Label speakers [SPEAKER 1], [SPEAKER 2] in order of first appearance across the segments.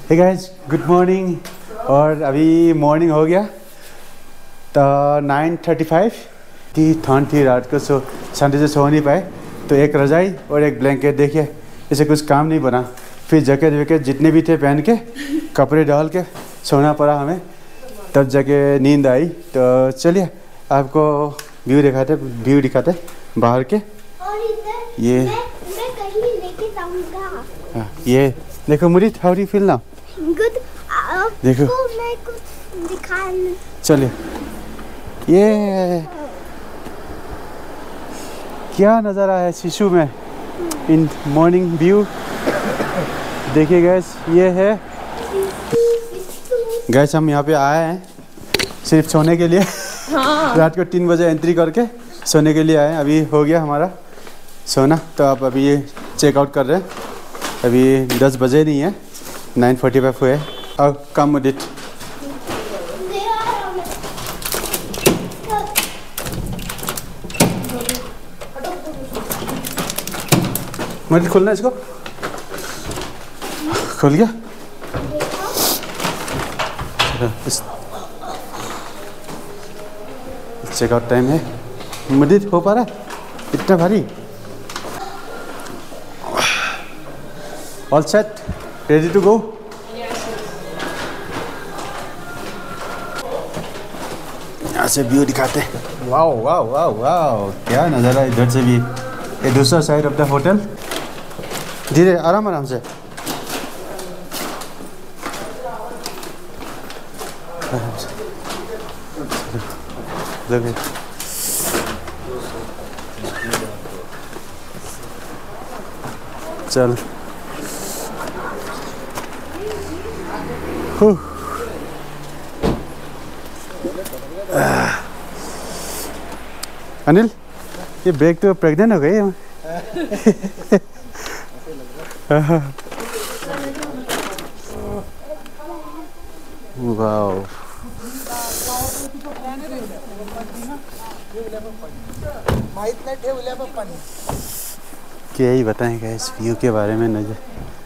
[SPEAKER 1] Hey guys, good morning. और अभी morning हो गया तो 9:35 थी, ठंड थी रात को, संडे से सो नहीं पाए तो एक रजाई और एक ब्लैंकेट, देखिए इसे कुछ काम नहीं बना। फिर जैकेट वैकेट जितने भी थे पहन के कपड़े डाल के सोना पड़ा हमें, तब जाके नींद आई। तो चलिए आपको व्यू दिखाते बाहर के। ये
[SPEAKER 2] मैं कहीं लेके जाऊंगा।
[SPEAKER 1] ये देखो Murid, how do you feel now?
[SPEAKER 2] Good.
[SPEAKER 1] देखो
[SPEAKER 2] मैं कुछ दिखाने।
[SPEAKER 1] चलिए, ये क्या नज़ारा है शिशु में इन मॉर्निंग व्यू। देखिए गैस, ये है गैस, हम यहाँ पे आए हैं सिर्फ सोने के लिए। हाँ। रात को 3 बजे एंट्री करके सोने के लिए आए। अभी हो गया हमारा सोना, तो आप अभी ये चेकआउट कर रहे हैं। अभी 10 बजे नहीं है, 9:45 हुए। अब कम मुदित मुदित खोलना, इसको खोल गया। चेकआउट टाइम है। मुदित हो पा रहा है इतना भारी? All set, ready to go. यहाँ से व्यू दिखाते हैं। वाओ वाओ वाओ वाओ, क्या नज़ारा है इधर से भी। ये दूसरा साइड ऑफ द होटल। धीरे आराम आराम से। देखिए चल। अनिल, ये बैग तो प्रेग्नेंट हो गई है। वाओ, क्या ही बताएं इस व्यू के बारे में। नजर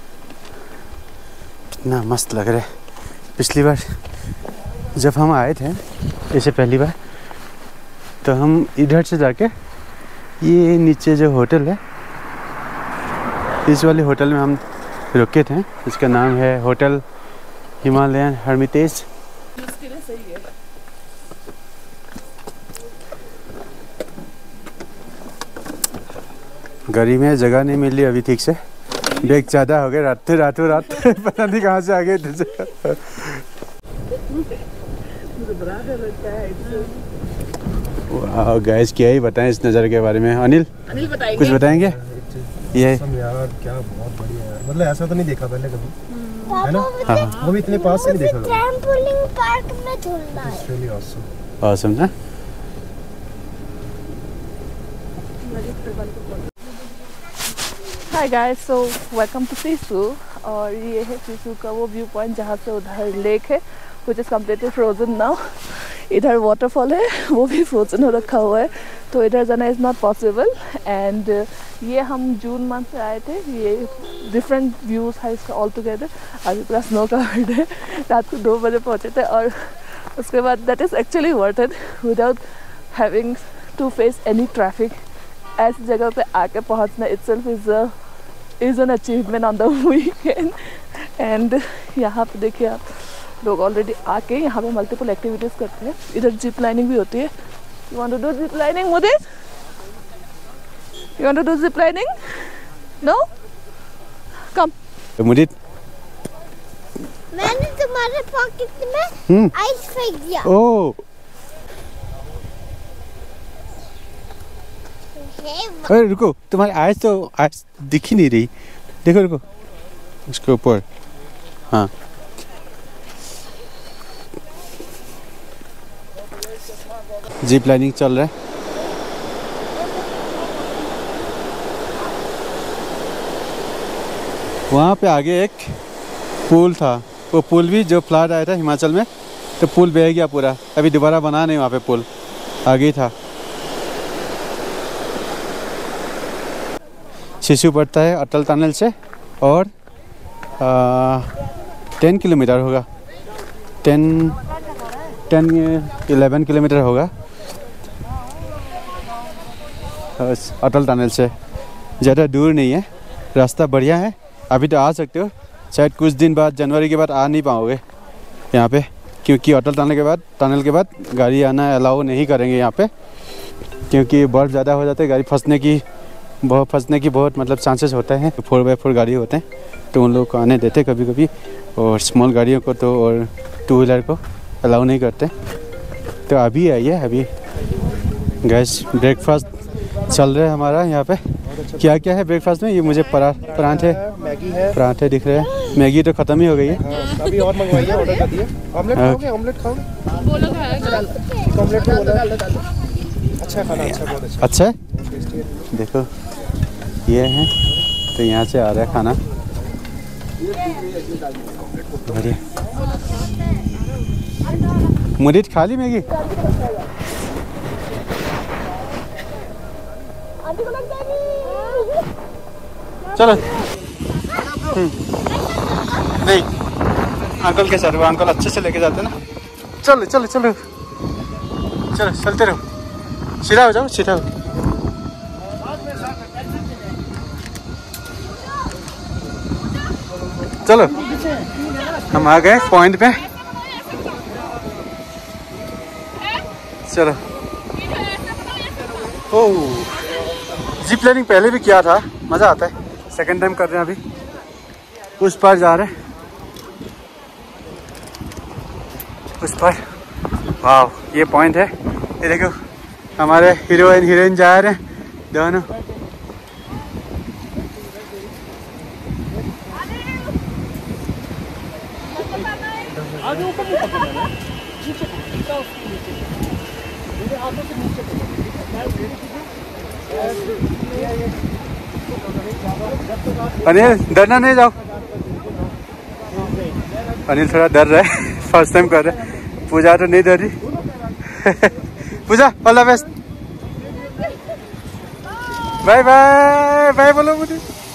[SPEAKER 1] कितना मस्त लग रहा है। पिछली बार जब हम आए थे इससे पहली बार, तो हम इधर से जाके ये नीचे जो होटल है, इस वाले होटल में हम रुके थे। इसका नाम है होटल हिमालयन हर्मिटेज। गाड़ी में जगह नहीं मिली अभी ठीक से, बैग ज़्यादा हो गए। रातों रात पता नहीं कहाँ से आ गए थे। वाह गाइस, क्या ही बताएं इस नज़ारे के बारे में। अनिल बताएंगे, कुछ बताएंगे? ये
[SPEAKER 3] यार क्या बहुत बढ़िया है, मतलब ऐसा तो नहीं देखा पहले कभी, है ना? हाँ, वो भी इतने पास से नहीं देखा कभी।
[SPEAKER 2] ट्रैम्पोलिन पार्क में झूलना है।
[SPEAKER 3] It's really awesome.
[SPEAKER 1] ऑसम ना।
[SPEAKER 4] Hi guys, so welcome to Sissu. और ये है सिसु का वो व्यू पॉइंट जहाँ से उधर लेक है, which is completely frozen now. इधर वाटरफॉल है, वो भी फ्रोजन हो रखा हुआ है, तो इधर जाना इज़ नॉट पॉसिबल। एंड ये हम जून मंथ से आए थे। ये डिफरेंट व्यूज़ है इसका ऑल टुगेदर। अभी पूरा स्नो कवर्ड है। रात को 2 बजे पहुँचे थे, और उसके बाद that is actually worth it without having to face any traffic. ऐसी जगह पे आके पहुँचना itself is an achievement on the weekend. And यहाँ पे देखिए आप, लोग ऑलरेडी आके यहाँ पे मल्टीपल एक्टिविटीज़ करते हैं। इधर जिप लाइनिंग भी होती है। You want to do zip lining Mudit? You want to do zip lining? No? Come
[SPEAKER 1] Mudit,
[SPEAKER 2] मैंने तुम्हारे पॉकेट में आइस फेंक दिया।
[SPEAKER 1] ओ अरे रुको, तुम्हारी आइस तो आइस दिख ही नहीं रही। देखो रुको, उसके ऊपर। हाँ, जिप लाइनिंग चल रहा है। वहाँ पे आगे एक पुल था, वो पुल भी जो फ्लड आया था हिमाचल में, तो पुल बह गया पूरा। अभी दोबारा बना नहीं, वहाँ पे पुल आगे ही था। शिशु पड़ता है अटल टनल से, और 10 किलोमीटर होगा, 11 किलोमीटर होगा अटल टनल से। ज़्यादा दूर नहीं है, रास्ता बढ़िया है। अभी तो आ सकते हो, शायद कुछ दिन बाद जनवरी के बाद आ नहीं पाओगे यहाँ पे, क्योंकि अटल टनल के बाद गाड़ी आना अलाउ नहीं करेंगे यहाँ पे, क्योंकि बर्फ़ ज़्यादा हो जाता है, गाड़ी फंसने की बहुत मतलब चांसेस होते हैं। 4x4 गाड़ी होते हैं तो उन लोगों को आने देते कभी कभी, और स्मॉल गाड़ियों को तो और 2 व्हीलर को अलाउ नहीं करते। तो अभी आइए, अभी गैस ब्रेकफास्ट चल रहा है हमारा यहाँ पे। क्या क्या है ब्रेकफास्ट में? ये मुझे परांठे दिख रहे हैं। मैगी तो ख़त्म ही हो गई है।
[SPEAKER 3] अभी और मंगवाइए, ऑर्डर कर दिए। ऑमलेट खाओगे? ऑमलेट खाओगे? ऑमलेट में अच्छा खाना,
[SPEAKER 1] अच्छा है। देखो ये है, तो यहाँ से आ रहा है खाना बढ़िया। मुरीद खा ली मैगी? चलो नहीं, अंकल के साथ, वो अंकल अच्छे से लेके जाते ना। चलो चलो चलो चलो, चलते रहो, सीधा हो जाओ, सीधा हो। चलो हम आ गए पॉइंट पे। चलो, ओह जिप लाइनिंग पहले भी किया था, मज़ा आता है। सेकंड टाइम कर रहे हैं अभी। उस पार जा रहे हैं, उस पार। वाह, ये पॉइंट है। ये देखो हमारे हीरोइन जा रहे हैं दोनों। अनिल डरना नहीं, जाओ। अनिल थोड़ा डर रहा है, फर्स्ट टाइम कर रहा है। पूजा तो नहीं डर रही। Puja all the best, bye bye bye बोलो मुझे।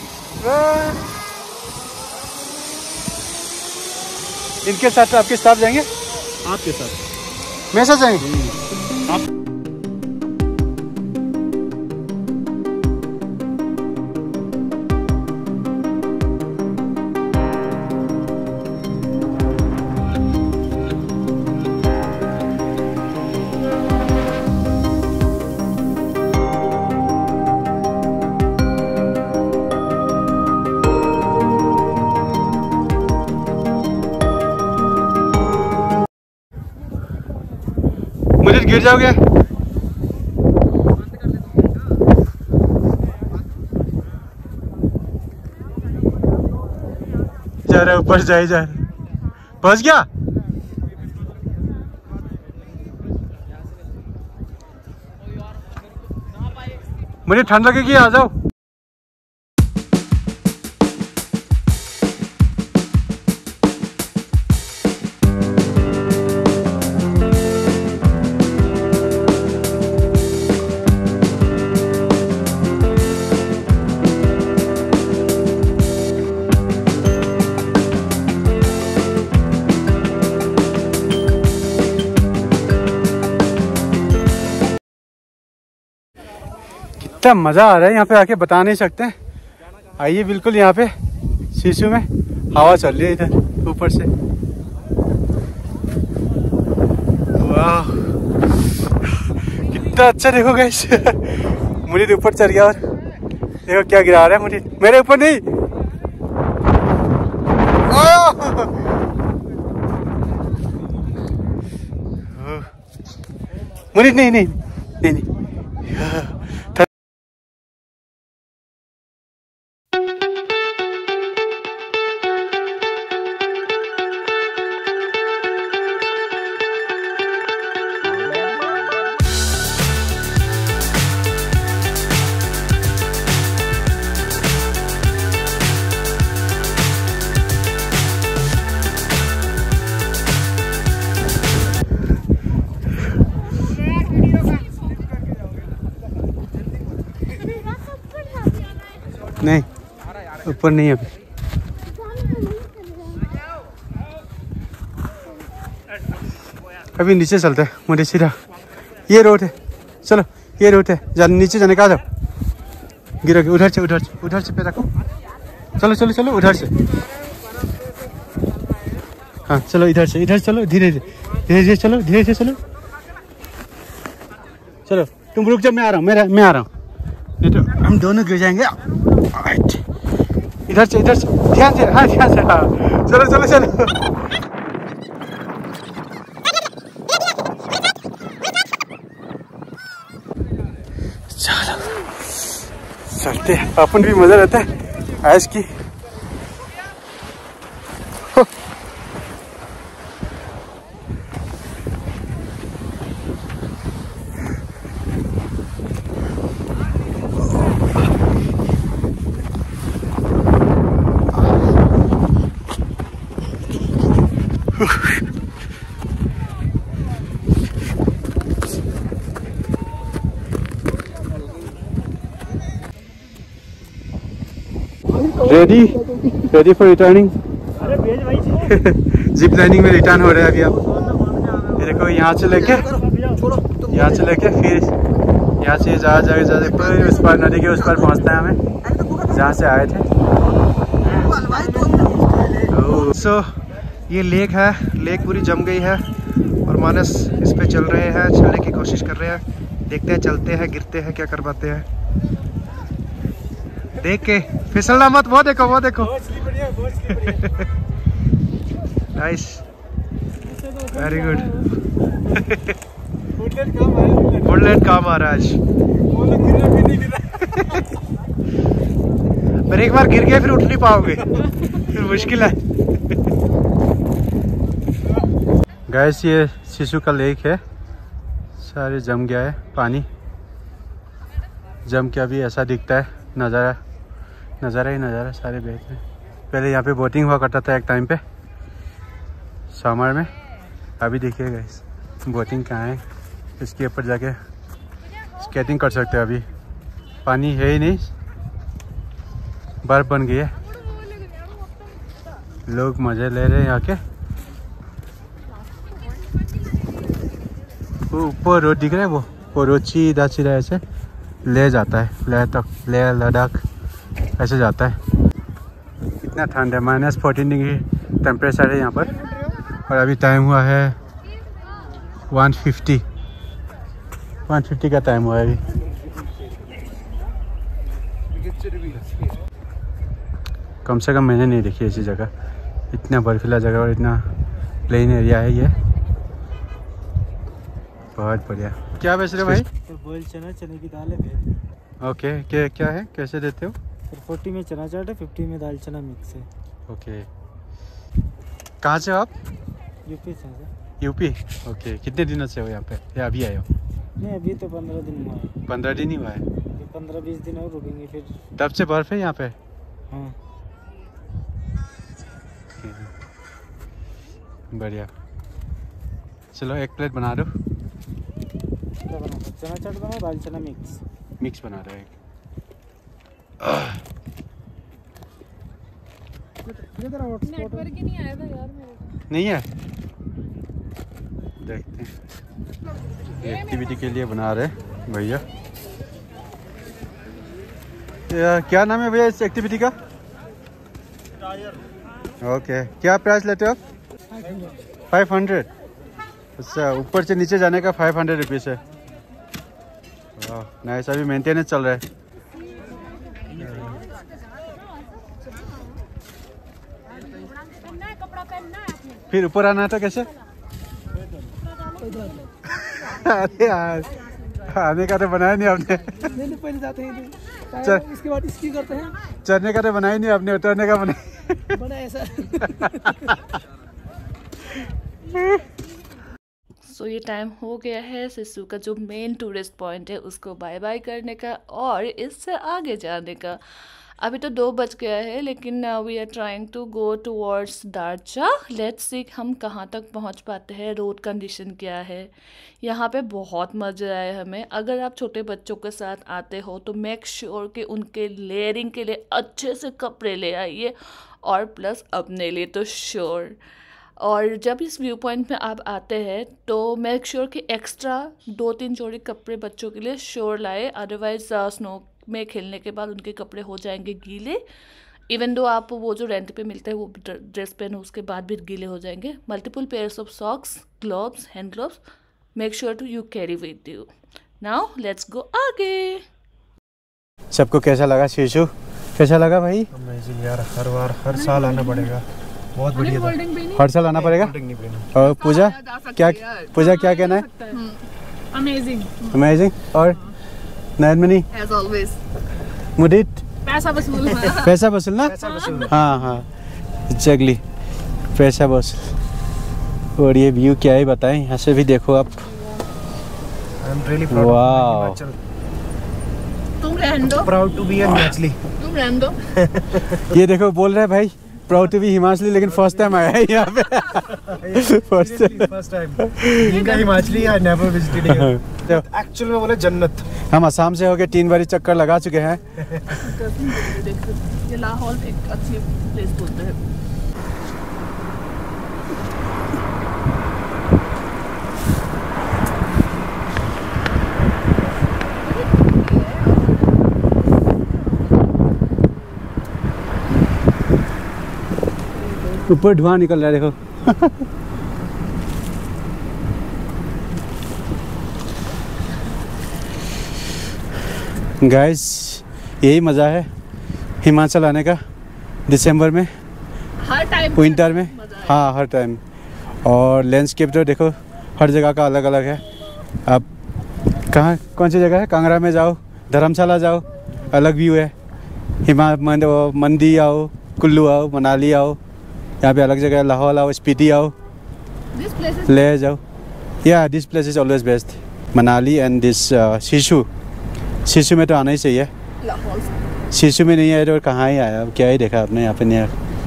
[SPEAKER 1] इनके साथ आपके स्टाफ जाएंगे?
[SPEAKER 3] आपके साथ
[SPEAKER 1] मेरे साथ जाएंगे? मुझे गिर जाओगे। जा रहा ऊपर, जा रहा। पहुंच गया। मुझे ठंड लगेगी, आ जाओ। कितना मज़ा आ रहा है यहाँ पे आके, बता नहीं सकते। आइए, बिल्कुल यहाँ पे शीशु में हवा चल रही है इधर ऊपर से। वाह, कितना अच्छा। देखो गाइस, मुनीत ऊपर चढ़ गया और देखो क्या गिरा रहा है मुनीत। मेरे ऊपर नहीं, मुनीत नहीं नहीं नहीं, नहीं। नहीं, ऊपर नहीं है अभी। अभी नीचे चलते हैं, मुझे सीधा ये रोड है, चलो ये रोड है, नीचे जाने का, आ जाओ, गिरोगे, उधर से पे रखो, चलो चलो चलो उधर से, हाँ चलो इधर से चलो, धीरे धीरे चलो, धीरे से चलो, चलो तुम रुक जाओ, मैं आ रहा हूँ, मैं आ रहा हूँ, नहीं तो हम दोनों गिर जाएंगे। इधर से ध्यान से, हाँ ध्यान से, हाँ चलो चलो चलो। चलो चलते, अपन भी मजा रहता है आज की। Ready for returning. Zip lining में रिटर्न हो रहा है अभी आप। ये देखो यहाँ से लेके फिर यहाँ से जा फिर उस पार, नदी के उस पार पहुँचना है हमें, जहाँ से आए थे। सो ये लेक है, लेक पूरी जम गई है और मानस इस पे चल रहे हैं, चलने की कोशिश कर रहे हैं। देखते हैं, चलते हैं, गिरते हैं, क्या कर पाते हैं। देख के फिसलना मत, वो देखो नाइस, वेरी गुड। वुडलैंड काम आ रहा है आज। पर एक बार गिर गए फिर उठ नहीं पाओगे, फिर मुश्किल है। गाइस ये सिसु का लेक है, सारे जम गया है, पानी जम के अभी ऐसा दिखता है, नज़ारा ही नज़ारा, सारे बह रहे। पहले यहाँ पे बोटिंग हुआ करता था एक टाइम पे समर में। अभी देखिए गाइस बोटिंग कहाँ है, इसके ऊपर जाके स्केटिंग कर सकते हैं। अभी पानी है ही नहीं, बर्फ बन गई है, लोग मज़े ले रहे हैं यहाँ के। वो ऊपर रोड दिख रहा है, वो रोड सीधा ऐसे ले जाता है, लेह लद्दाख ऐसे जाता है। इतना ठंड है, -14 डिग्री टेम्परेचर है यहाँ पर। और अभी टाइम हुआ है 150 का टाइम हुआ है अभी। कम से कम मैंने नहीं देखी ऐसी जगह, इतना बर्फीला जगह और इतना प्लेन एरिया है ये, बहुत बढ़िया। क्या बेच रहे हो भाई?
[SPEAKER 3] तो बॉइल चने की दाल है।
[SPEAKER 1] ओके, क्या है, कैसे देते हो?
[SPEAKER 3] 40 में चना चाट है, 50 में दाल चना मिक्स है।
[SPEAKER 1] ओके, कहाँ से हो आप?
[SPEAKER 3] यूपी से सर।
[SPEAKER 1] UP, okay. कितने दिनों से हो यहाँ पे या अभी आए हो?
[SPEAKER 3] नहीं, अभी तो 15 दिन हुआ है।
[SPEAKER 1] 15 दिन ही हुआ है?
[SPEAKER 3] 15-20 दिन और रुकेंगे फिर।
[SPEAKER 1] तब से बर्फ है यहाँ पे?
[SPEAKER 3] हाँ
[SPEAKER 1] बढ़िया। चलो एक प्लेट बना दो।
[SPEAKER 3] क्या बना? चना चाट बना, दाल चना मिक्स
[SPEAKER 1] बना रहे हैं।
[SPEAKER 4] नेटवर्क ही नहीं आया था यार मेरे को।
[SPEAKER 1] नहीं है, देखते हैं। एक्टिविटी के लिए बना रहे भैया। क्या नाम है भैया इस एक्टिविटी का? ओके, क्या प्राइस लेते हो आप? 500। अच्छा, ऊपर से नीचे जाने का 500 रुपीज़ है। नाइस, अभी मेंटेनेंस चल रहा है। फिर ऊपर आना था कैसे? अरे यार, आने का तो बनाया नहीं आपने।
[SPEAKER 3] नहीं, पहले जाते हैं इसके बाद इसकी करते हैं।
[SPEAKER 1] चढ़ने का तो बनाया नहीं आपने, उतरने का बनाया
[SPEAKER 3] ऐसा।
[SPEAKER 4] सो ये टाइम हो गया है सिसु का जो मेन टूरिस्ट पॉइंट है उसको बाय बाय करने का और इससे आगे जाने का। अभी तो 2 बज गया है, लेकिन we are trying to go towards Darcha. Let's see हम कहाँ तक पहुँच पाते हैं, रोड कंडीशन क्या है। यहाँ पे बहुत मज़ा आया हमें। अगर आप छोटे बच्चों के साथ आते हो तो मेक श्योर कि उनके लेयरिंग के लिए अच्छे से कपड़े ले आइए, और प्लस अपने लिए तो श्योर। और जब इस व्यू पॉइंट में आप आते हैं तो मेक श्योर कि एक्स्ट्रा 2-3 जोड़ी कपड़े बच्चों के लिए श्योर लाए, अदरवाइज स्नो में खेलने के बाद उनके कपड़े हो जाएंगे गीले। इवन दो आप वो जो रेंट पे मिलते हैं वो ड्रेस पहनो उसके बाद भी गीले हो जाएंगे। Multiple pairs of socks, gloves, hand gloves, make sure to you carry with you. Now let's go आगे।
[SPEAKER 1] सबको कैसा लगा शिशु, कैसा लगा भाई?
[SPEAKER 3] अमेजिंग यार, हर साल आना पड़ेगा, बहुत बढ़िया था।
[SPEAKER 1] हर साल आना पड़ेगा। और पूजा क्या कहना है?
[SPEAKER 4] Amazing
[SPEAKER 1] amazing. और नयनमणि
[SPEAKER 4] एज ऑलवेज
[SPEAKER 1] मुदित
[SPEAKER 4] पैसा वसूल
[SPEAKER 1] पैसा वसूलना। हाँ एग्जैक्टली, पैसा वसूल। और ये व्यू क्या है बताएं, यहाँ से भी देखो आप। वाह,
[SPEAKER 4] तुम रहने दो,
[SPEAKER 3] proud to be an Himachali.
[SPEAKER 4] तुम रहने दो।
[SPEAKER 1] ये देखो बोल रहा है भाई प्राउड टू बी हिमाचली, लेकिन फर्स्ट टाइम आया है यहाँ पे।
[SPEAKER 3] First time Himachali, I never visited. Actual में बोले जन्नत।
[SPEAKER 1] हम असम से होके 3 बारी चक्कर लगा चुके हैं।
[SPEAKER 4] ये लाहौल एक अच्छी प्लेस बोलते हैं।
[SPEAKER 1] ऊपर धुआं निकल रहा है देखो। गाइस यही मज़ा है हिमाचल आने का, दिसंबर में,
[SPEAKER 4] हर टाइम
[SPEAKER 1] विंटर में। हाँ हर टाइम। और लैंडस्केप तो देखो हर जगह का अलग अलग है। आप कहाँ कौन सी जगह है? कांगड़ा में जाओ, धर्मशाला जाओ, अलग व्यू है। मंडी आओ, कुल्लू आओ, मनाली आओ, यहाँ पे अलग जगह है। लाहौल आओ, स्पीति आओ, ले जाओ। Yeah this place is always best, Manali and this Sissu में तो आना ही चाहिए। शिशु में नहीं आया तो कहाँ ही आया, क्या ही देखा आपने यहाँ पे? नहीं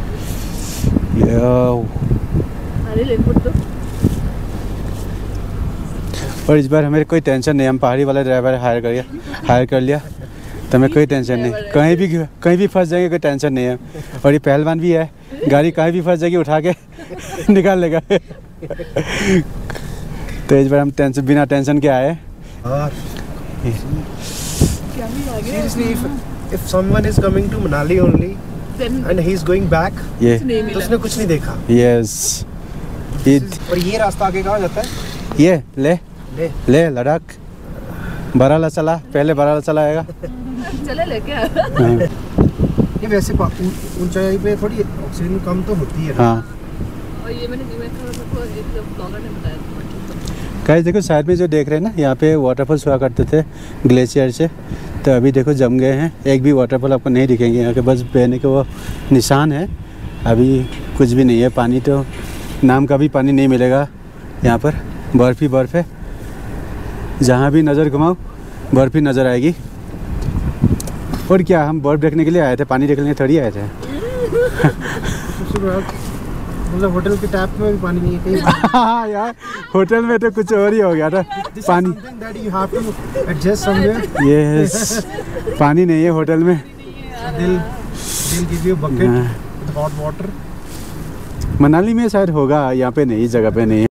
[SPEAKER 1] और इस बार हमें कोई टेंशन नहीं, हम पहाड़ी वाला ड्राइवर हायर कर लिया, तो हमें कोई टेंशन नहीं। कहीं भी फंस जाएंगे कोई टेंशन नहीं है। और ये पहलवान भी है, गाड़ी कहीं भी फंस जाएगी उठा के निकाल लेगा। तो इस बार हम बिना टेंशन के आए।
[SPEAKER 3] Seriously, if someone is coming to Manali only and he is going back, तो उसने कुछ नहीं देखा।
[SPEAKER 1] Yes.
[SPEAKER 3] और ये रास्ता आगे कहाँ जाता है?
[SPEAKER 1] ये ले लद्दाख, बारालाचला, पहले बारालाचला आएगा।
[SPEAKER 4] चले लेके
[SPEAKER 3] ये वैसे ऊंचाई पे थोड़ी ऑक्सीजन कम तो होती है।
[SPEAKER 1] हाँ।
[SPEAKER 4] और ये मैंने एक ब्लॉगर ने बताया।
[SPEAKER 1] गाइस देखो साइड में जो देख रहे हैं ना, यहाँ पे वाटरफॉल्स हुआ करते थे ग्लेशियर से, तो अभी देखो जम गए हैं। एक भी वाटरफॉल आपको नहीं दिखेंगे यहाँ के, बस बहने के वो निशान है। अभी कुछ भी नहीं है, पानी तो नाम का भी पानी नहीं मिलेगा यहाँ पर। बर्फ़ ही बर्फ़ है, जहाँ भी नज़र घुमाओ बर्फ़ ही नज़र आएगी। और क्या, हम बर्फ़ देखने के लिए आए थे, पानी देखने थोड़ी आए थे।
[SPEAKER 3] मतलब होटल के टैप में भी पानी नहीं है कहीं।
[SPEAKER 1] हाँ यार, होटल में तो कुछ और ही हो गया था। पानी यस, पानी नहीं है होटल में।
[SPEAKER 3] हॉट वाटर
[SPEAKER 1] मनाली में शायद होगा, यहाँ पे नहीं, इस जगह पे नहीं है।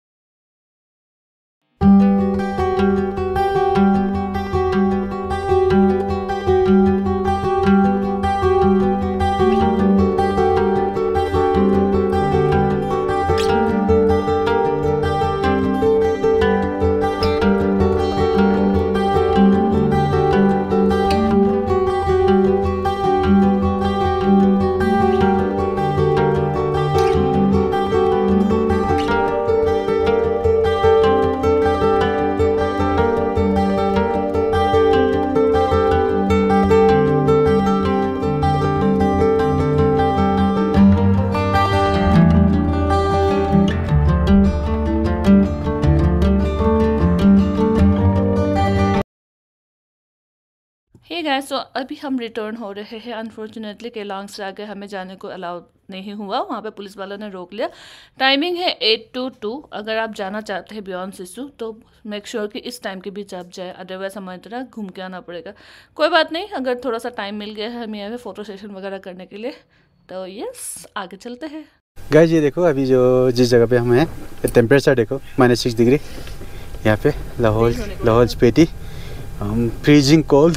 [SPEAKER 4] हे गाइस, तो अभी हम रिटर्न हो रहे हैं। अनफॉर्चुनेटली केलांग से आगे हमें जाने को अलाउ नहीं हुआ, वहाँ पे पुलिस वालों ने रोक लिया। टाइमिंग है 8 to 2। अगर आप जाना चाहते हैं बियॉन्ड सिसु तो मेक श्योर कि इस टाइम के बीच आप जाए, अदरवाइज हमारी तरह घूम के आना पड़ेगा। कोई बात नहीं, अगर थोड़ा सा टाइम मिल गया है हमें यहाँ पे फ़ोटो सेशन वगैरह करने के लिए, तो यस आगे चलते हैं।
[SPEAKER 1] गाइस ये देखो अभी जो जिस जगह पे हम हैं टेम्परेचर देखो -6 डिग्री यहाँ पे लाहौल स्पीति फ्रीजिंग कोल्ड।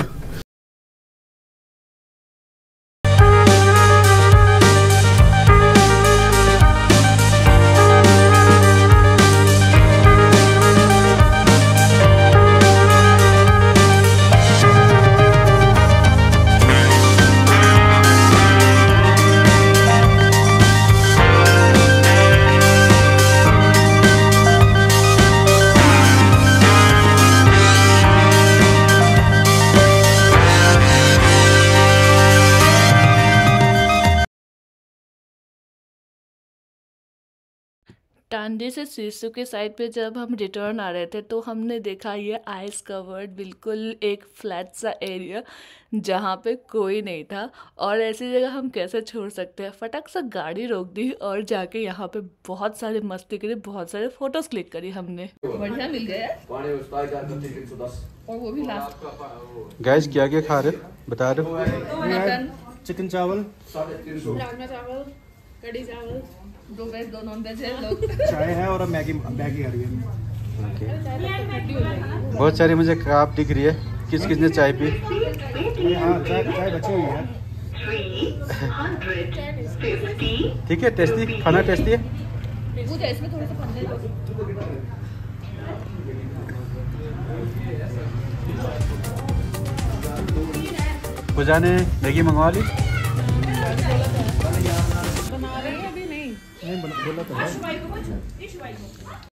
[SPEAKER 4] टांडी से सिसु के साइड पे जब हम रिटर्न आ रहे थे तो हमने देखा ये आइस कवर्ड बिल्कुल एक फ्लैट सा एरिया जहाँ पे कोई नहीं था, और ऐसी जगह हम कैसे छोड़ सकते हैं। फटाक से गाड़ी रोक दी और जाके यहाँ पे बहुत सारे मस्ती करी, बहुत सारे फोटोज क्लिक करी हमने। बढ़िया मिल गया और वो भी लास्ट।
[SPEAKER 1] गाइस क्या क्या खा रहे बता दो।
[SPEAKER 3] चिकन चावल,
[SPEAKER 4] राजमा चावल, कढ़ी चावल, 2 वेज 2 नॉन वेज है लोग।
[SPEAKER 3] चाय है और मैगी खा रही है।
[SPEAKER 1] बहुत सारी मुझे काप दिख रही है, किस किसने चाय पी?
[SPEAKER 3] हाँ चाय बची हुई है।
[SPEAKER 1] ठीक है, टेस्टी खाना टेस्टी है।
[SPEAKER 4] मुझे इसमें थोड़े से पन्ने दो।
[SPEAKER 1] पूजा ने मैगी मंगवा ली।
[SPEAKER 4] बना रही है अभी नहीं
[SPEAKER 3] बोला तो है।